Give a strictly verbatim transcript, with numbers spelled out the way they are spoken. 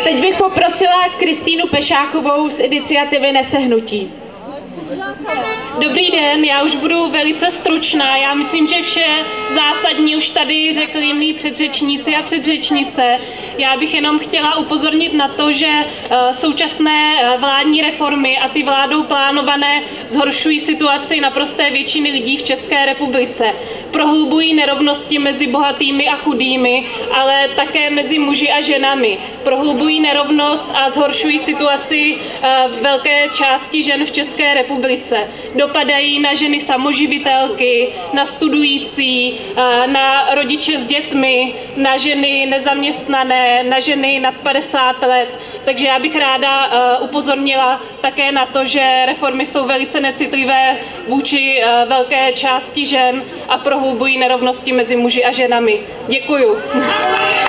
teď bych poprosila Kristýnu Pešákovou z iniciativy Nesehnutí. Dobrý den, já už budu velice stručná. Já myslím, že vše zásadní už tady řekli mý předřečníci a předřečnice. Já bych jenom chtěla upozornit na to, že současné vládní reformy a ty vládou plánované zhoršují situaci naprosté většiny lidí v České republice. Prohlubují nerovnosti mezi bohatými a chudými, ale také mezi muži a ženami. Prohlubují nerovnost a zhoršují situaci velké části žen v České republice. Dopadají na ženy samoživitelky, na studující, na rodiče s dětmi, na ženy nezaměstnané, na ženy nad padesát let. Takže já bych ráda upozornila také na to, že reformy jsou velice necitlivé vůči velké části žen a prohlubují nerovnosti mezi muži a ženami. Děkuju.